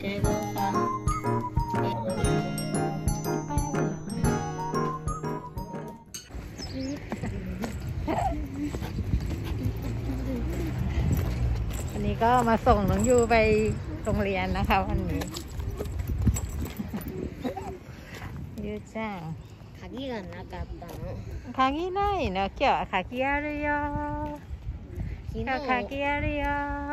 けどさ。 อันนี้ก็มาส่งน้องยูไปโรงเรียนนะคะวันนี้ยูจัง鍵がなかったの。 鍵ないの。今日は鍵あるよ。今日鍵あるよ。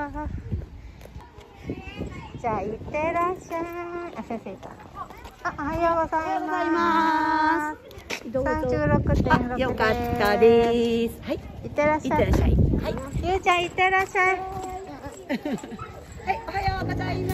じゃあ行ってらっしゃい。あ、先生いた。あ、おはようございます。36.6です。 よかったです。はい。 行ってらっしゃい。 いってらっしゃい。はい。 ゆうちゃん行ってらっしゃい。 はい、おはようございます。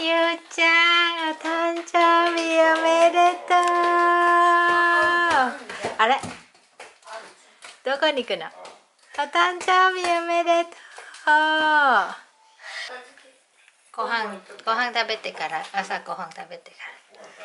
ゆうちゃん、お誕生日おめでとう。あれ、どこに行くの？お誕生日おめでとう。ご飯食べてから、朝ご飯食べてから。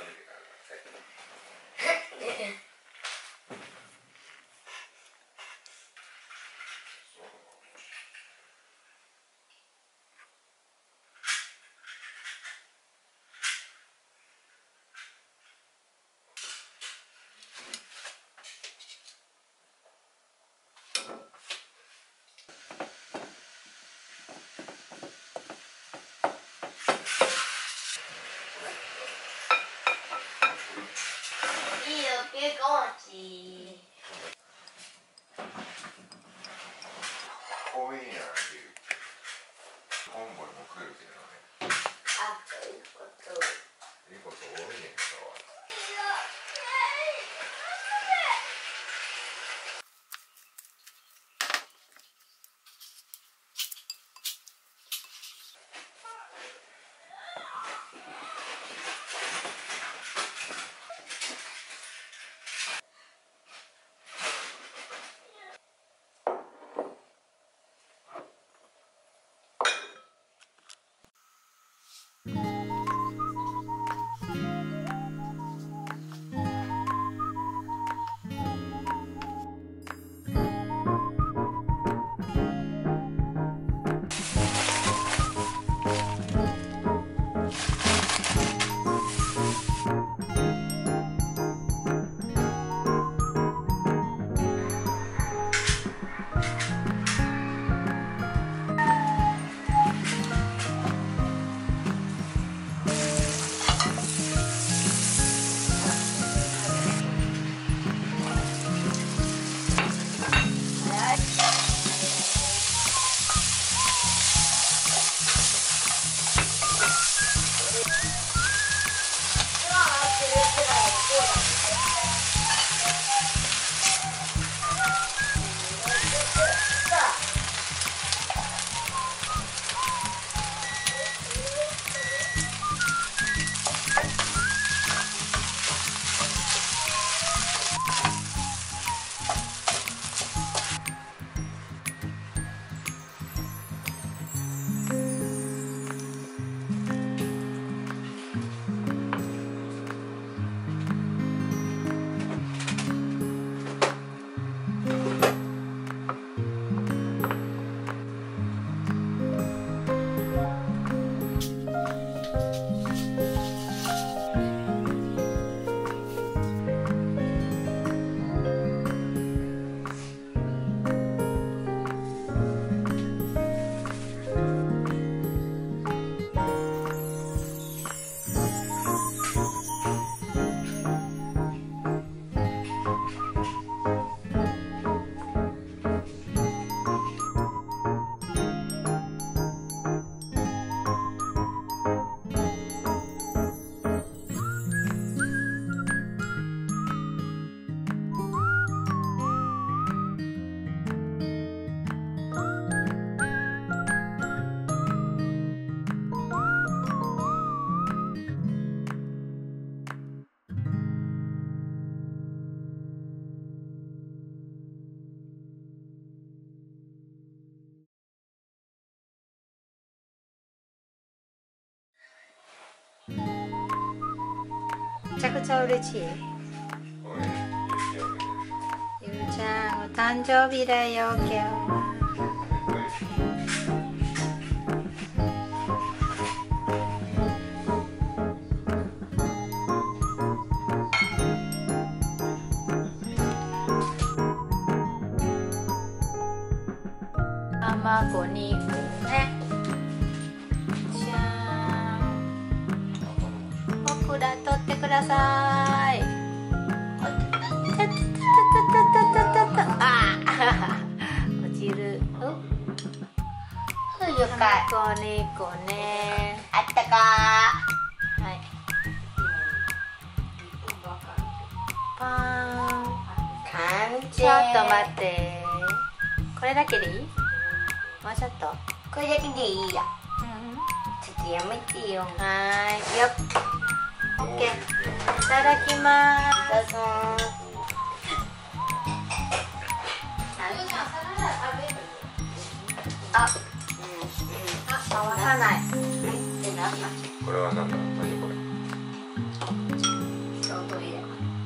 公園やコンボイも来るけどね。あ、いいこと多いねんか。 めちゃくちゃ嬉しい。ゆうちゃん、お誕生日だよ、今日は。卵に行くね。じゃーん。オクラ取ってください。落ちる。 冬か。 猫猫ね。 あったかはい。パーン。 完成。 ちょっと待って。これだけでいい？もうちょっと。 これだけでいいよ。 うん。 ちょっいやめてよ。はい、よっ。オッケー。いただきます。どうぞ。あ、合わさない。 これはなんだ、何これ。 ちょうどいい。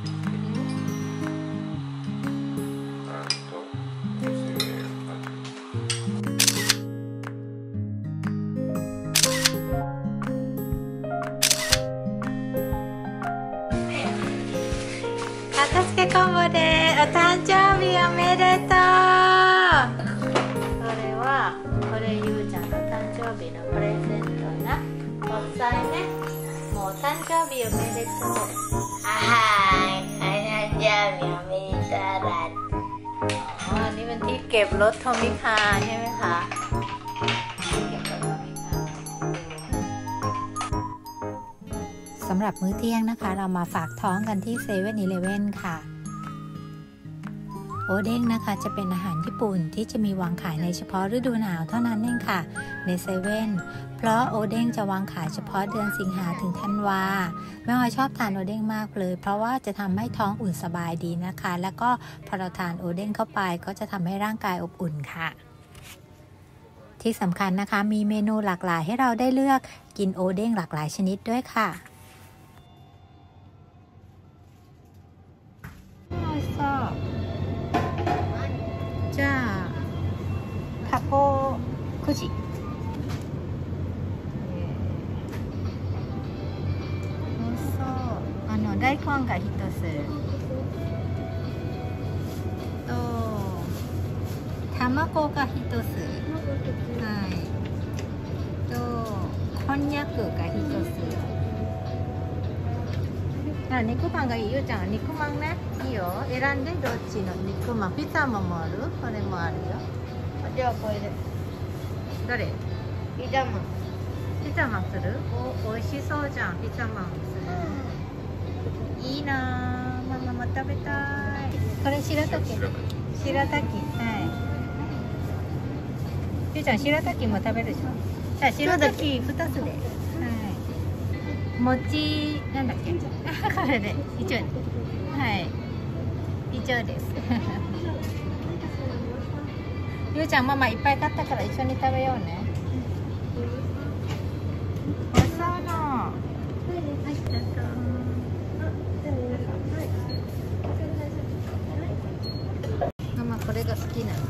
かたすけコンボでお誕生日おめでとう。これゆうちゃんの誕生日のプレゼントな。おっさいね。もうお誕生日おめでとう。はい、誕生日おめでとうละอ๋อนี่เป็นที่เก็บรถโทมิคาใช่ไหมคะที่เก็บรถโทมิคาสำหรับมื้อเที่ยงนะคะเรามาฝากท้องกันที่7-Eleven ค่ะโอเด้งนะคะจะเป็นอาหารญี่ปุ่นที่จะมีวางขายในเฉพาะฤดูหนาวเท่านั้นเองค่ะในเซเว่นเพราะโอเด้งจะวางขายเฉพาะเดือนสิงหาถึงธันวาแม่ออยชอบทานโอเด้งมากเลยเพราะว่าจะทำให้ท้องอุ่นสบายดีนะคะแล้วก็พอเราทานโอเด้งเข้าไปก็จะทำให้ร่างกายอบอุ่นค่ะที่สำคัญนะคะมีเมนูหลากหลายให้เราได้เลือกกินโอเด้งหลากหลายชนิดด้วยค่ะじゃあタコくじ大根が一つと卵が一つはいとこんにゃくが一つ肉まんがいいゆうちゃん肉まんねいいよ選んでどっちの肉まんピザもあるこれもあるよじゃあこれでどれピザマンするおいしそうじゃんピザマンするいいなママも食べたいこれ白滝はいゆうちゃん白滝も食べるでしょじゃあ白滝2つで餅なんだっけこれで一応はい以上ですゆうちゃんママいっぱい買ったから一緒に食べようねおそうのママこれが好きなの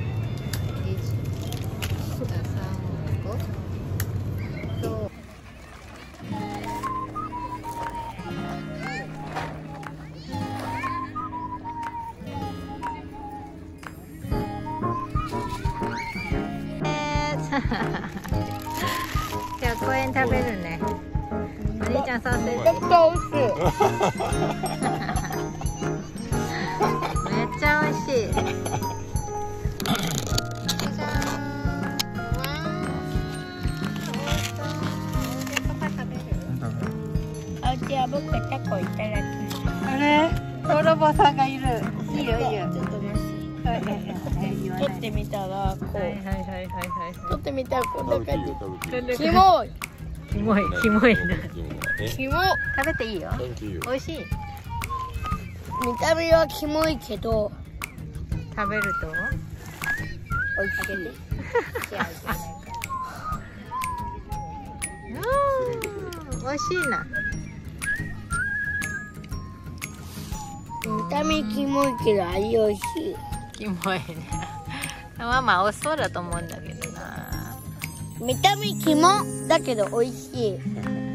じゃあ公園食べるねお兄ちゃんソーセージめっちゃ美味しいめっちゃ美味しいじゃーんおうちは僕タコいただきますあれ泥棒さんがいるいいよいいよちょっと待って取ってみたらこう取ってみたらこんな感じキモいなキモ食べていいよ美味しい見た目はキモいけど食べると美味しい美味しいな見た目キモいけど味美味しいキモいねママ美味しそうだと思うんだけどな見た目キモだけど美味しい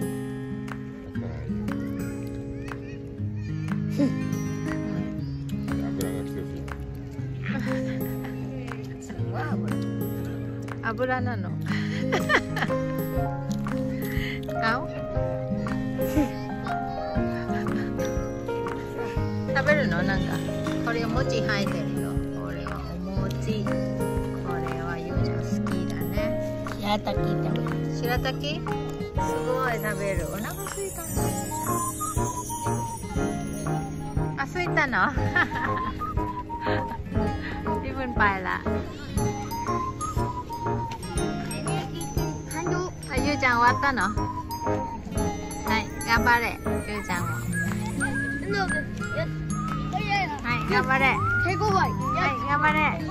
油なの青食べるのなんかこれお餅入ってるよこれはお餅これはゆうちゃん好きだね白滝食べる白滝すごい食べるお腹空いたのあ空いたのพี่บุญไปละゆうちゃん終わったの？はい、頑張れ。ゆうちゃんも。はい、頑張れ。はい、頑張れ。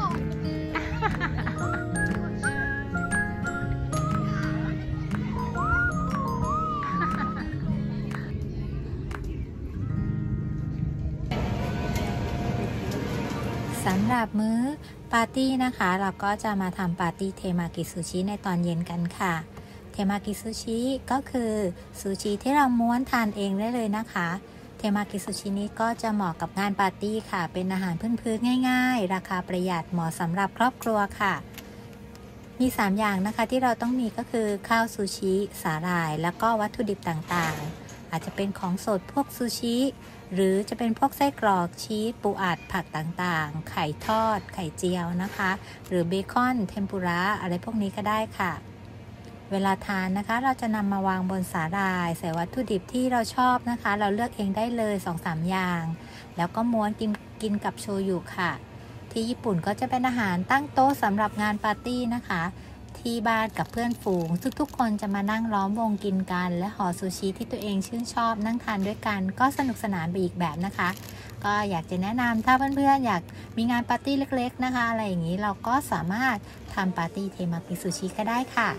สำหรับมื้อปาร์ตี้นะคะเราก็จะมาทำปาร์ตี้เทมากิซูชิในตอนเย็นกันค่ะเทมากิซูชิก็คือซูชิที่เราม้วนทานเองได้เลยนะคะเทมากิซูชินี้ก็จะเหมาะกับงานปาร์ตี้ค่ะเป็นอาหารพื้นๆง่ายๆราคาประหยัดเหมาะสำหรับครอบครัวค่ะมี3อย่างนะคะที่เราต้องมีก็คือข้าวซูชิสาหร่ายแล้วก็วัตถุดิบต่างๆอาจจะเป็นของสดพวกซูชิหรือจะเป็นพวกไส้กรอกชีสปูอัดผักต่างๆไข่ทอดไข่เจียวนะคะหรือเบคอนเทมปุระอะไรพวกนี้ก็ได้ค่ะเวลาทานนะคะเราจะนำมาวางบนสาหร่ายใส่วัตถุดิบที่เราชอบนะคะเราเลือกเองได้เลย 2-3 อย่างแล้วก็ม้วนกินกับโชยุค่ะที่ญี่ปุ่นก็จะเป็นอาหารตั้งโต๊ะสำหรับงานปาร์ตี้นะคะที่บ้านกับเพื่อนฝูงทุกๆคนจะมานั่งล้อมวงกินกันและห่อซูชิที่ตัวเองชื่นชอบนั่งทานด้วยกันก็สนุกสนานไปอีกแบบนะคะก็อยากจะแนะนำถ้าเพื่อนๆอยากมีงานปาร์ตี้เล็กๆนะคะอะไรอย่างนี้เราก็สามารถทำปาร์ตี้เทมากิซูชิก็ได้ค่ะ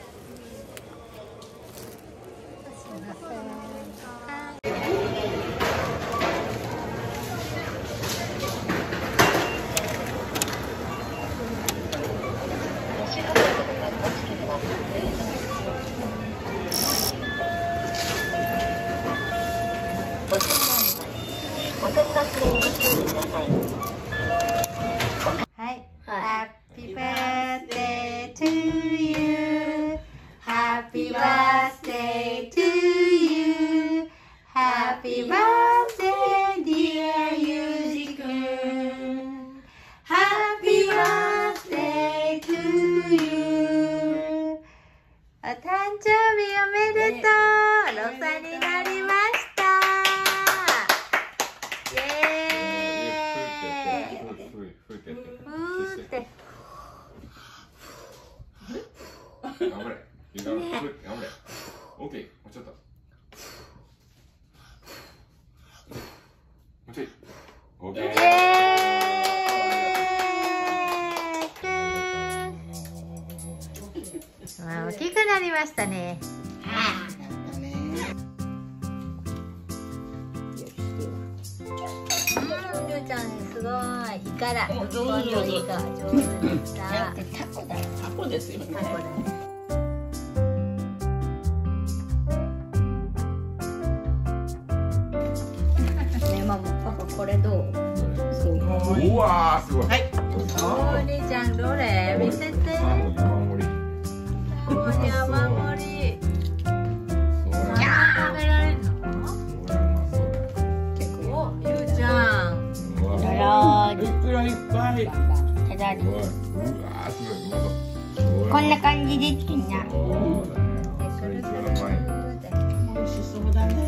Happy birthday to you Happy birthday to you Happy birthday dear Yuji-kun Happy birthday to you お誕生日おめでとう6歳になりましたイエーイ頑張れ。頑張れ。オッケー。もうちょっと。もうちょい。オッケー。 大きくなりましたね。りゅうちゃんすごい。イカだ。上手でした。 タコだよ。タコですよね。タコだね。ママ、パパこれどう？すごい。 うわーすごい。はい。 お兄ちゃんどれ？見せて。 山盛り。 山盛り。食べられるの？結構。ゆうちゃん。 いくらいっぱい。ただに。 うわーすごい。うまそう。 こんな感じですきな。美味しそうだね。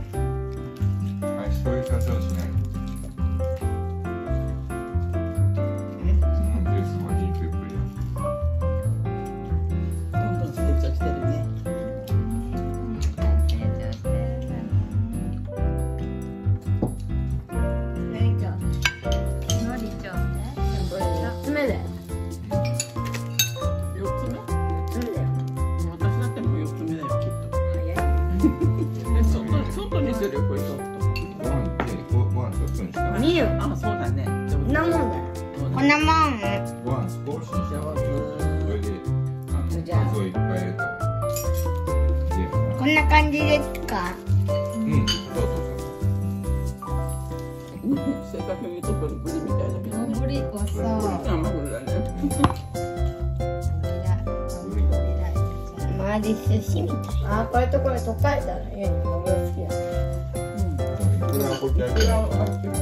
そういう感じはしない。 どんどん成長してるね。4つ目だよ。4つ目？4つ目だよ。私だってもう4つ目だよきっと。早い。外にするよこれちょっと。見る。あ、そうだね。こんなもんだよ。こんなもん。 ご飯少しそれで数をいっぱい入れた。 こんな感じですか。 うん、そうそう。 正確に言うとブリみたいだけどね。 ブリこそ。 マグロだね。マジ寿司みたい。あ、これとこれ溶かしたらいいの。マグロ好きだ。 これはこっちだけど合ってるから。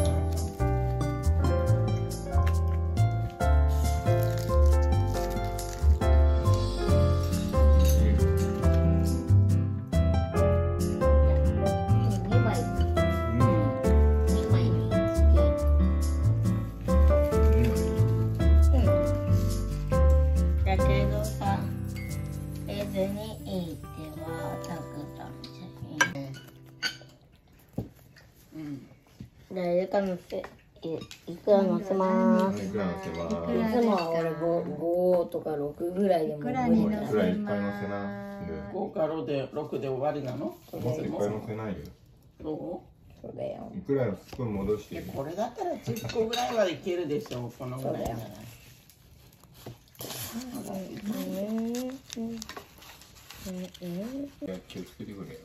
だけどさ、 ゼにいてはたくさん誰かのせいくら乗せます。いつもは俺5とか6ぐらいでも無理だ。 いっぱい乗せな。 5か6で終わりなの？ いっぱい乗せないよ。 そうだよ。 いくらスプーン戻して。 これだったら10個ぐらいはいけるでしょう。このぐらいなら。 気をつけてくれよ。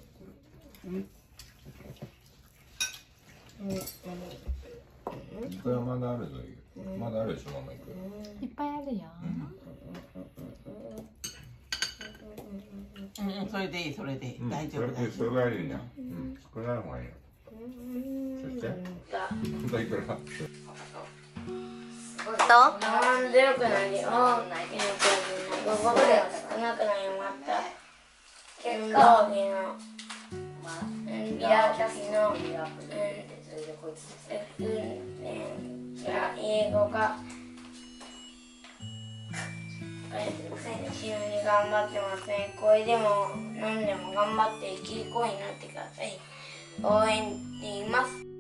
いくらまだあるぞ。まだあるでしょ、ママいくら。 いっぱいあるよ。 それでいい、それでいい。大丈夫。 それがいいじゃん。少ない方がいいよ。そして。いくら。 なんでよくないよ。午後では少なくなりました。結構ビラキの英語が一緒に頑張ってますね。これでも何でも頑張って生きる子になってください。応援しています。